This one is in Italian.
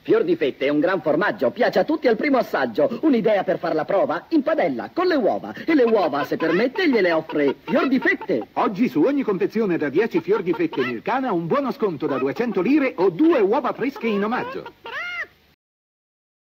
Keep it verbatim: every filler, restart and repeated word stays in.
Fior di Fette è un gran formaggio, piace a tutti al primo assaggio. Un'idea per far la prova? In padella, con le uova. E le uova, se permette, gliele offre Fior di Fette. Oggi su ogni confezione da dieci Fior di Fette Milcana un buono sconto da duecento lire o due uova fresche in omaggio.